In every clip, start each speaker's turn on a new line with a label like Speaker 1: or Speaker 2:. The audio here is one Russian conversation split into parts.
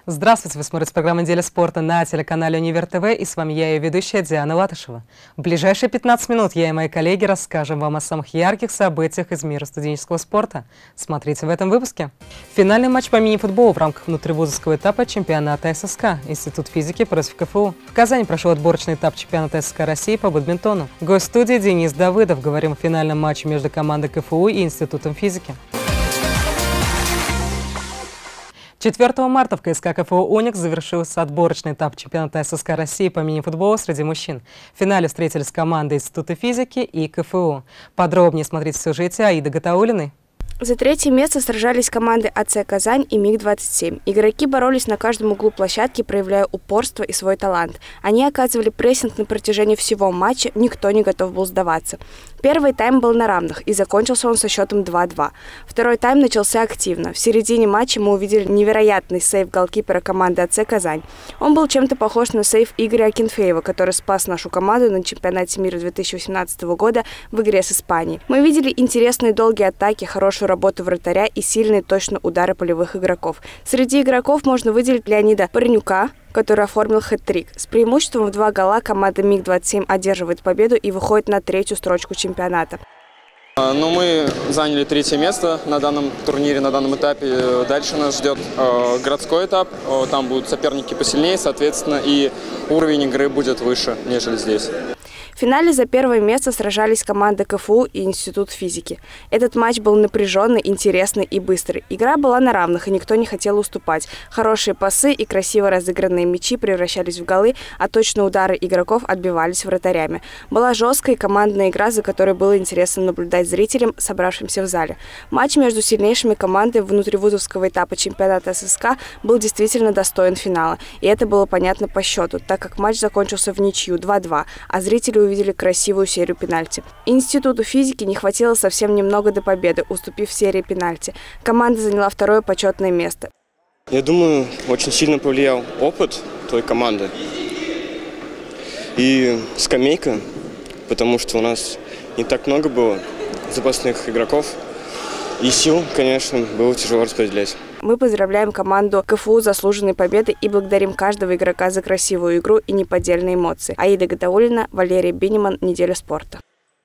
Speaker 1: Здравствуйте, вы смотрите программу «Неделя спорта» на телеканале Универ ТВ, и с вами я, ее ведущая Диана Латышева. В ближайшие 15 минут я и мои коллеги расскажем вам о самых ярких событиях из мира студенческого спорта. Смотрите в этом выпуске. Финальный матч по мини-футболу в рамках внутривузовского этапа чемпионата ССК. Институт физики против КФУ. В Казани прошел отборочный этап чемпионата ССК России по бадминтону. Гость студии Денис Давыдов. Говорим о финальном матче между командой КФУ и Институтом физики. 4 марта в КСК КФУ «Уникс» завершился отборочный этап чемпионата ССК России по мини-футболу среди мужчин. В финале встретились команды Института физики и КФУ. Подробнее смотрите в сюжете Аиды Гатауллиной.
Speaker 2: За третье место сражались команды АЦ «Казань» и МиГ-27. Игроки боролись на каждом углу площадки, проявляя упорство и свой талант. Они оказывали прессинг на протяжении всего матча, никто не готов был сдаваться. Первый тайм был на равных, и закончился он со счетом 2-2. Второй тайм начался активно. В середине матча мы увидели невероятный сейв голкипера команды АЦ «Казань». Он был чем-то похож на сейв Игоря Акинфеева, который спас нашу команду на чемпионате мира 2018 года в игре с Испанией. Мы видели интересные долгие атаки, хорошую работу вратаря и сильные точно удары полевых игроков. Среди игроков можно выделить Леонида Парнюка, который оформил хэт-трик. С преимуществом в 2 гола команда МиГ-27 одерживает победу и выходит на 3-ю строчку чемпионата.
Speaker 3: Мы заняли 3-е место на данном турнире, на данном этапе. Дальше нас ждет городской этап. Там будут соперники посильнее, соответственно, и уровень игры будет выше, нежели здесь.
Speaker 2: В финале за первое место сражались команды КФУ и Институт физики. Этот матч был напряженный, интересный и быстрый. Игра была на равных, и никто не хотел уступать. Хорошие пасы и красиво разыгранные мячи превращались в голы, а точные удары игроков отбивались вратарями. Была жесткая командная игра, за которой было интересно наблюдать зрителям, собравшимся в зале. Матч между сильнейшими командами внутривузовского этапа чемпионата ССК был действительно достоин финала. И это было понятно по счету, так как матч закончился в ничью 2-2, а зрители увидели красивую серию пенальти. Институту физики не хватило совсем немного до победы, уступив в серии пенальти. Команда заняла 2-е почетное место.
Speaker 4: Я думаю, очень сильно повлиял опыт той команды и скамейка, потому что у нас не так много было запасных игроков, и сил, конечно, было тяжело распределять.
Speaker 2: Мы поздравляем команду КФУ с заслуженной победой и благодарим каждого игрока за красивую игру и неподдельные эмоции. Аида Гатауллина, Валерий Биниман, «Неделя спорта».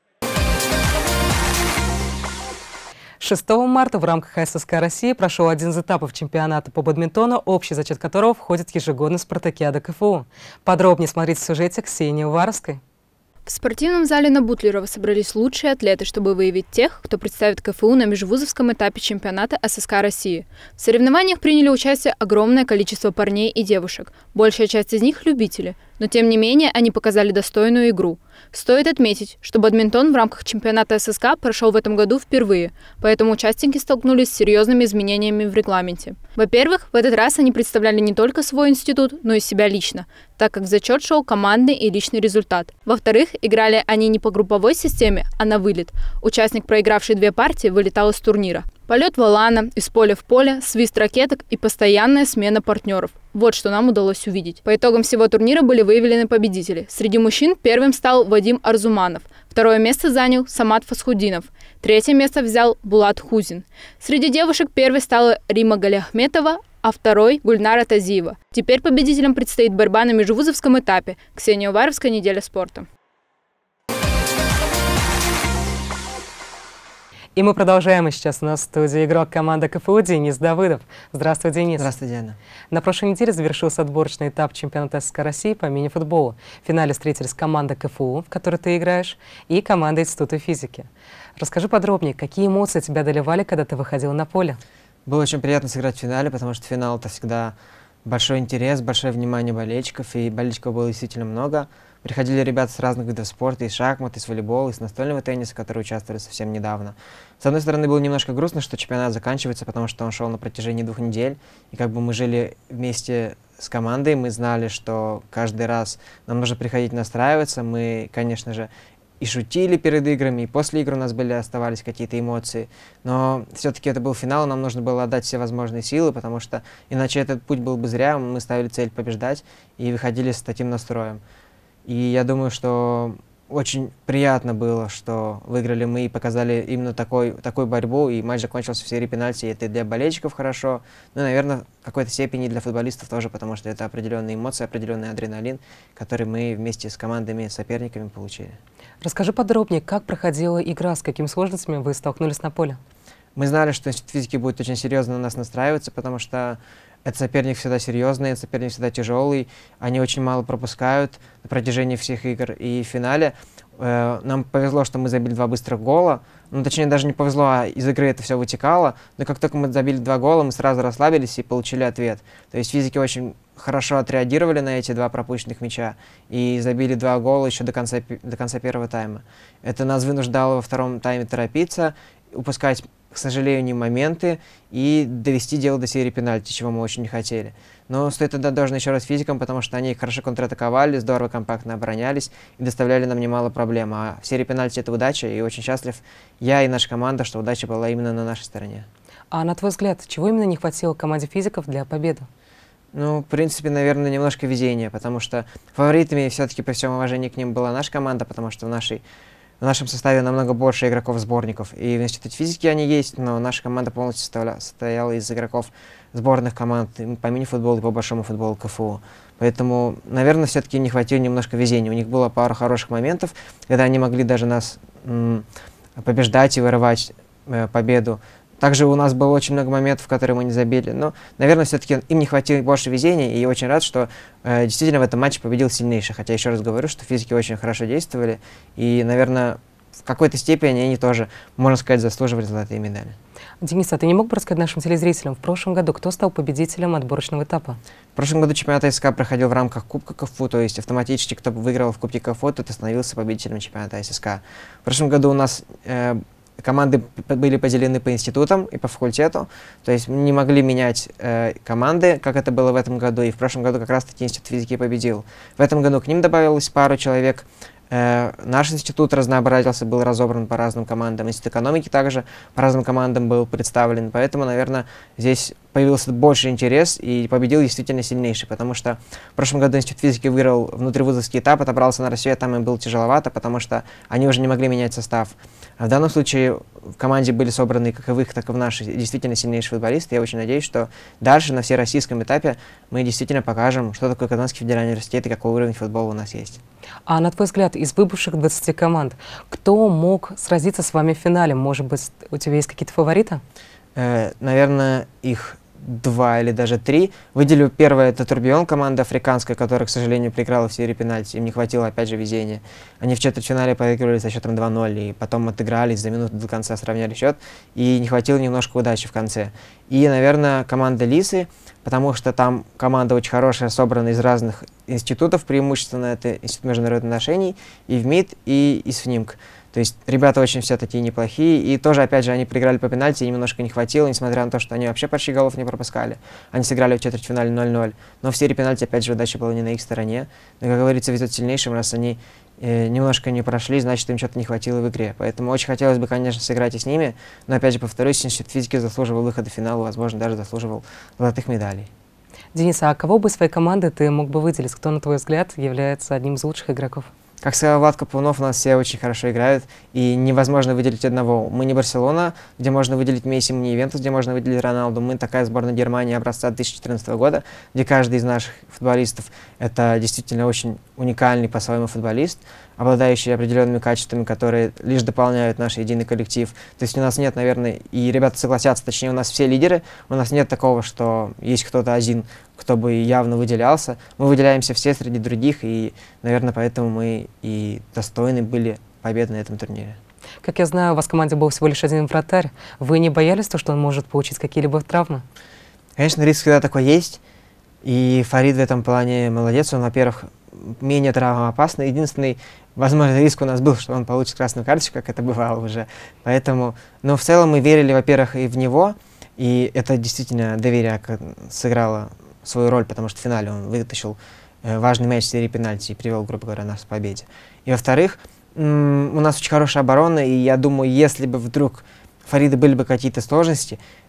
Speaker 1: 6 марта в рамках ССК России прошел один из этапов чемпионата по бадминтону, общий зачет которого входит в ежегодную спартакиаду КФУ. Подробнее смотрите в сюжете Ксении Уваровской.
Speaker 5: В спортивном зале на Бутлерова собрались лучшие атлеты, чтобы выявить тех, кто представит КФУ на межвузовском этапе чемпионата ССК России. В соревнованиях приняли участие огромное количество парней и девушек. Большая часть из них – любители. Но тем не менее они показали достойную игру. Стоит отметить, что бадминтон в рамках чемпионата ССК прошел в этом году впервые, поэтому участники столкнулись с серьезными изменениями в регламенте. Во-первых, в этот раз они представляли не только свой институт, но и себя лично, так как в зачет шел командный и личный результат. Во-вторых, играли они не по групповой системе, а на вылет. Участник, проигравший 2 партии, вылетал из турнира. Полет валана, из поля в поле, свист ракеток и постоянная смена партнеров. Вот что нам удалось увидеть. По итогам всего турнира были выявлены победители. Среди мужчин первым стал Вадим Арзуманов. 2-е место занял Самат Фасхудинов. 3-е место взял Булат Хузин. Среди девушек первой стала Рима Галиахметова, а 2-й – Гульнара Тазиева. Теперь победителям предстоит борьба на межвузовском этапе. Ксения Уваровская, «Неделя спорта».
Speaker 1: И мы продолжаем. И сейчас у нас в студии игрок команды КФУ Денис Давыдов. Здравствуй, Денис.
Speaker 6: Здравствуй, Диана.
Speaker 1: На прошлой неделе завершился отборочный этап чемпионата ССК России по мини-футболу. В финале встретились команда КФУ, в которой ты играешь, и команда Института физики. Расскажи подробнее, какие эмоции тебя доливали, когда ты выходил на поле?
Speaker 6: Было очень приятно сыграть в финале, потому что финал — это всегда большой интерес, большое внимание болельщиков, и болельщиков было действительно много. Приходили ребята с разных видов спорта, из шахмат, из волейбола, из настольного тенниса, которые участвовали совсем недавно. С одной стороны, было немножко грустно, что чемпионат заканчивается, потому что он шел на протяжении 2 недель, и как бы мы жили вместе с командой, мы знали, что каждый раз нам нужно приходить настраиваться, мы, конечно же, и шутили перед играми, и после игр у нас оставались какие-то эмоции, но все-таки это был финал, нам нужно было отдать все возможные силы, потому что иначе этот путь был бы зря, мы ставили цель побеждать и выходили с таким настроем. И я думаю, что очень приятно было, что выиграли мы и показали именно такую борьбу, и матч закончился в серии пенальти. Это и для болельщиков хорошо, ну и, наверное, в какой-то степени для футболистов тоже, потому что это определенные эмоции, определенный адреналин, который мы вместе с командами, соперниками получили.
Speaker 1: Расскажи подробнее, как проходила игра, с какими сложностями вы столкнулись на поле?
Speaker 6: Мы знали, что институт физики будет очень серьезно на нас настраиваться, потому что этот соперник всегда серьезный, этот соперник всегда тяжелый, они очень мало пропускают на протяжении всех игр. И в финале нам повезло, что мы забили 2 быстрых гола, ну, точнее, даже не повезло, а из игры это все вытекало, но как только мы забили 2 гола, мы сразу расслабились и получили ответ. То есть физики очень хорошо отреагировали на эти 2 пропущенных мяча и забили 2 гола еще до конца первого тайма. Это нас вынуждало во втором тайме торопиться, упускать, к сожалению, моменты и довести дело до серии пенальти, чего мы очень не хотели. Но стоит отдать должное еще раз физикам, потому что они хорошо контратаковали, здорово, компактно оборонялись и доставляли нам немало проблем. А в серии пенальти это удача, и очень счастлив я и наша команда, что удача была именно на нашей стороне.
Speaker 1: А на твой взгляд, чего именно не хватило команде физиков для победы?
Speaker 6: Ну, в принципе, наверное, немножко везения, потому что фаворитами все-таки, при всем уважении к ним, была наша команда, потому что в нашем составе намного больше игроков-сборников. И в институте физики они есть, но наша команда полностью состояла из игроков сборных команд по мини-футболу и по большому футболу КФУ. Поэтому, наверное, все-таки не хватило немножко везения. У них было пару хороших моментов, когда они могли даже нас побеждать и вырывать победу. Также у нас было очень много моментов, которые мы не забили. Но, наверное, все-таки им не хватило больше везения. И я очень рад, что действительно в этом матче победил сильнейший. Хотя еще раз говорю, что физики очень хорошо действовали. И, наверное, в какой-то степени они тоже, можно сказать, заслуживали золотые медали.
Speaker 1: Денис, а ты не мог бы рассказать нашим телезрителям, в прошлом году кто стал победителем отборочного этапа?
Speaker 6: В прошлом году чемпионат ССК проходил в рамках Кубка КФУ, то есть автоматически, кто выиграл в Кубке КФУ, тот и становился победителем чемпионата ССК. В прошлом году у нас команды были поделены по институтам и по факультету, то есть не могли менять команды, как это было в этом году, и в прошлом году как раз-таки институт физики победил. В этом году к ним добавилось пару человек. Наш институт разнообразился, был разобран по разным командам. Институт экономики также по разным командам был представлен. Поэтому, наверное, здесь появился больше интерес и победил действительно сильнейший. Потому что в прошлом году институт физики выиграл внутривузовский этап, отобрался на Россию, а там им было тяжеловато, потому что они уже не могли менять состав. А в данном случае в команде были собраны как и в их, так и в нашей действительно сильнейшие футболисты. Я очень надеюсь, что дальше на всероссийском этапе мы действительно покажем, что такое Казанский федеральный университет и какой уровень футбола у нас есть.
Speaker 1: А на твой взгляд, из выбывших 20 команд, кто мог сразиться с вами в финале? Может быть, у тебя есть какие-то фавориты?
Speaker 6: Наверное, их 2 или даже 3. Выделю первое, это Турбион, команда африканская, которая, к сожалению, проиграла в серии пенальти. Им не хватило, опять же, везения. Они в четвертьфинале проигрывали со счетом 2-0, и потом отыгрались, за минуту до конца сравняли счет, и не хватило немножко удачи в конце. И, наверное, команда Лисы, потому что там команда очень хорошая, собрана из разных институтов, преимущественно это Институт международных отношений, и ВМИТ, и ИСФНИМК. То есть ребята очень все такие неплохие, и тоже, опять же, они проиграли по пенальти, им немножко не хватило, несмотря на то, что они вообще почти голов не пропускали. Они сыграли в четвертьфинале 0-0, но в серии пенальти, опять же, удача была не на их стороне. Но, как говорится, везет сильнейшим, раз они немножко не прошли, значит, им что-то не хватило в игре. Поэтому очень хотелось бы, конечно, сыграть и с ними, но, опять же, повторюсь, институт физики заслуживал выхода в финал, возможно, даже заслуживал золотых медалей.
Speaker 1: Денис, а кого бы из своей команды ты мог бы выделить? Кто, на твой взгляд, является одним из лучших игроков?
Speaker 6: Как сказал Влад Капунов, у нас все очень хорошо играют, и невозможно выделить одного. Мы не Барселона, где можно выделить Месси, мы не Ювентус, где можно выделить Роналду. Мы такая сборная Германии образца 2014 года, где каждый из наших футболистов — это действительно очень уникальный по-своему футболист, обладающий определенными качествами, которые лишь дополняют наш единый коллектив. То есть у нас нет, наверное, и ребята согласятся, точнее, у нас все лидеры, у нас нет такого, что есть кто-то один, кто бы явно выделялся. Мы выделяемся все среди других, и, наверное, поэтому мы и достойны были победы на этом турнире.
Speaker 1: Как я знаю, у вас в команде был всего лишь один вратарь. Вы не боялись того, что он может получить какие-либо травмы? Конечно,
Speaker 6: риск всегда такой есть. И Фарид в этом плане молодец. Он, во-первых, менее травмоопасный. Единственный, возможно, риск у нас был, что он получит красную карточку, как это бывало уже. Поэтому, но в целом мы верили, во-первых, и в него. И это действительно доверие сыграло свою роль, потому что в финале он вытащил важный мяч в серии пенальти и привел, грубо говоря, нас к победе. И во-вторых, у нас очень хорошая оборона, и я думаю, если бы вдруг Фарида были бы какие-то сложности,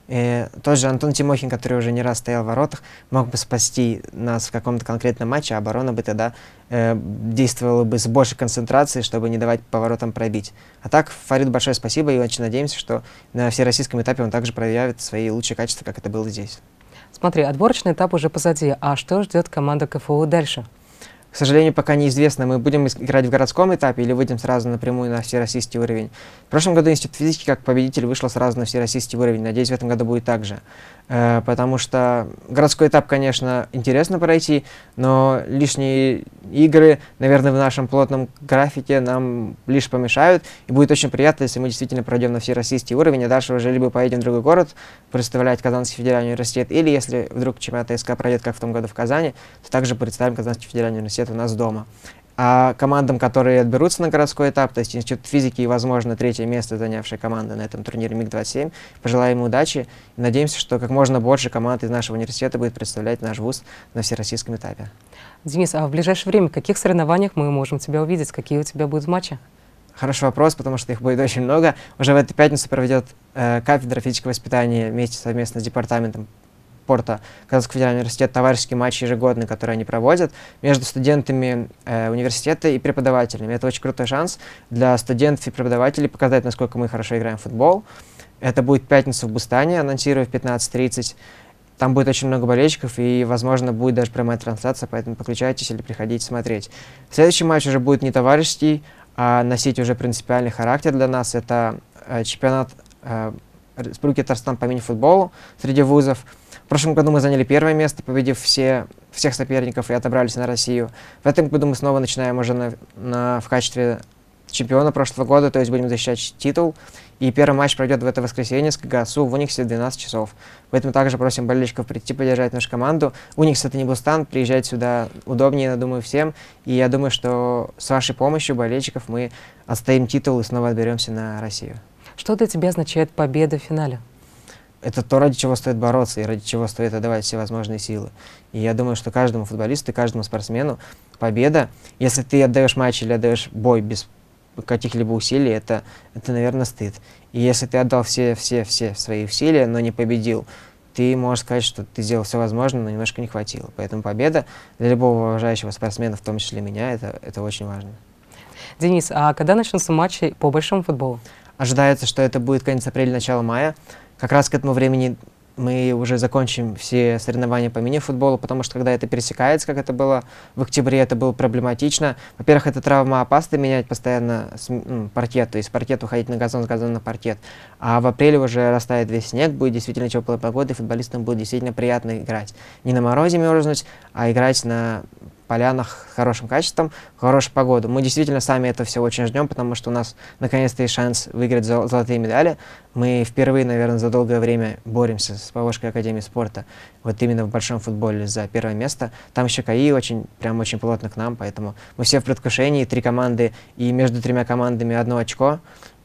Speaker 6: Тот же Антон Тимохин, который уже не раз стоял в воротах, мог бы спасти нас в каком-то конкретном матче, а оборона бы тогда действовала бы с большей концентрацией, чтобы не давать поворотам пробить. А так, Фариду большое спасибо, и очень надеемся, что на всероссийском этапе он также проявит свои лучшие качества, как это было здесь.
Speaker 1: Смотри, отборочный этап уже позади, а что ждет команда КФУ дальше?
Speaker 6: К сожалению, пока неизвестно, мы будем играть в городском этапе или выйдем сразу напрямую на всероссийский уровень. В прошлом году Институт физики как победитель вышел сразу на всероссийский уровень. Надеюсь, в этом году будет так же. Потому что городской этап, конечно, интересно пройти, но лишние игры, наверное, в нашем плотном графике нам лишь помешают. И будет очень приятно, если мы действительно пройдем на всероссийский уровень, а дальше уже либо поедем в другой город представлять Казанский федеральный университет, или если вдруг чемпионат СК пройдет, как в том году в Казани, то также представим Казанский федеральный университет у нас дома. А командам, которые отберутся на городской этап, то есть Институт физики и, возможно, третье место занявшая команда на этом турнире МиГ-27, пожелаем им удачи и надеемся, что как можно больше команд из нашего университета будет представлять наш вуз на всероссийском этапе.
Speaker 1: Денис, а в ближайшее время в каких соревнованиях мы можем тебя увидеть? Какие у тебя будут матчи?
Speaker 6: Хороший вопрос, потому что их будет очень много. Уже в эту пятницу проведет кафедра физического воспитания вместе совместно с департаментом спорта Казанского федерального университета товарищеский матч ежегодный, который они проводят между студентами университета и преподавателями. Это очень крутой шанс для студентов и преподавателей показать, насколько мы хорошо играем в футбол. Это будет пятница в Бустане, анонсирую в 15:30. Там будет очень много болельщиков и, возможно, будет даже прямая трансляция, поэтому подключайтесь или приходите смотреть. Следующий матч уже будет не товарищеский, а носить уже принципиальный характер для нас. Это чемпионат Республики Татарстан по мини-футболу среди вузов. В прошлом году мы заняли первое место, победив всех соперников и отобрались на Россию. В этом году мы снова начинаем уже в качестве чемпиона прошлого года, то есть будем защищать титул. И первый матч пройдет в это воскресенье с КГСУ в Униксе в 12 часов. Поэтому также просим болельщиков прийти поддержать нашу команду. Уникс — это не Бустан, приезжать сюда удобнее, я думаю, всем. И я думаю, что с вашей помощью болельщиков мы отстоим титул и снова отберемся на Россию.
Speaker 1: Что для тебя означает победа в финале?
Speaker 6: Это то, ради чего стоит бороться и ради чего стоит отдавать все возможные силы. И я думаю, что каждому футболисту и каждому спортсмену победа, если ты отдаешь матч или отдаешь бой без каких-либо усилий, это, наверное, стыд. И если ты отдал все свои усилия, но не победил, ты можешь сказать, что ты сделал все возможное, но немножко не хватило. Поэтому победа для любого уважающего спортсмена, в том числе меня, это очень важно.
Speaker 1: Денис, а когда начнутся матчи по большому футболу?
Speaker 6: Ожидается, что это будет конец апреля, начало мая. Как раз к этому времени мы уже закончим все соревнования по мини-футболу, потому что когда это пересекается, как это было в октябре, это было проблематично. Во-первых, это травмоопасно менять постоянно паркет, то есть паркет уходить на газон, с газона на паркет. А в апреле уже растает весь снег, будет действительно теплая погода, и футболистам будет действительно приятно играть. Не на морозе мерзнуть, а играть на полянах с хорошим качеством, в хорошую погоду. Мы действительно сами это все очень ждем, потому что у нас наконец-то есть шанс выиграть золотые медали. Мы впервые, наверное, за долгое время боремся с Поволжской академией спорта, вот именно в большом футболе за первое место. Там еще КАИ прям очень плотно к нам, поэтому мы все в предвкушении, 3 команды, и между 3 командами 1 очко.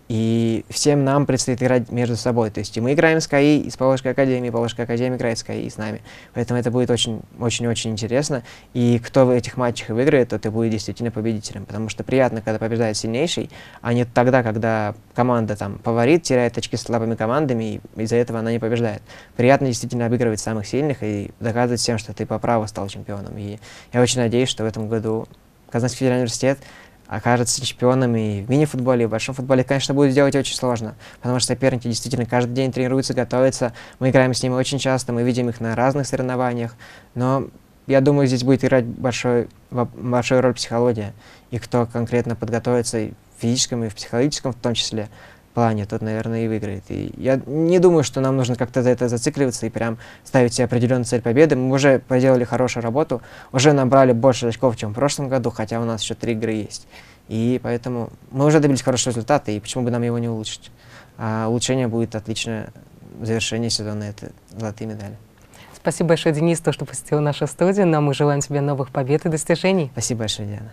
Speaker 6: И всем нам предстоит играть между собой. То есть и мы играем с КАИ, и с Поволжской академией, и Поволжская академия играет с КАИ, и с нами. Поэтому это будет очень-очень интересно. И кто в этих матчах выиграет, тот и будет действительно победителем. Потому что приятно, когда побеждает сильнейший, а не тогда, когда команда там фаворит, теряет очки с слабыми командами, и из-за этого она не побеждает. Приятно действительно обыгрывать самых сильных и доказывать всем, что ты по праву стал чемпионом. И я очень надеюсь, что в этом году Казанский федеральный университет окажется чемпионами и в мини-футболе, и в большом футболе. Конечно, будет делать очень сложно, потому что соперники действительно каждый день тренируются, готовятся. Мы играем с ними очень часто, мы видим их на разных соревнованиях. Но я думаю, здесь будет играть большую роль психология. И кто конкретно подготовится и в физическом, и в психологическом в том числе плане, тот, наверное, и выиграет. И я не думаю, что нам нужно как-то за это зацикливаться и прям ставить себе определенную цель победы. Мы уже проделали хорошую работу, уже набрали больше очков, чем в прошлом году, хотя у нас еще 3 игры есть. И поэтому мы уже добились хорошего результата, и почему бы нам его не улучшить? А улучшение будет отличное завершение сезона, это золотые медали.
Speaker 1: Спасибо большое, Денис, за то, что посетил нашу студию. Но мы желаем тебе новых побед и достижений.
Speaker 6: Спасибо большое, Диана.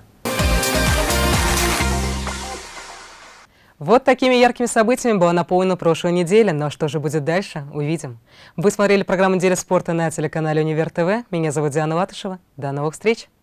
Speaker 1: Вот такими яркими событиями была наполнена прошлая неделя. Но что же будет дальше, увидим. Вы смотрели программу «Неделя спорта» на телеканале Универ ТВ. Меня зовут Диана Латышева. До новых встреч!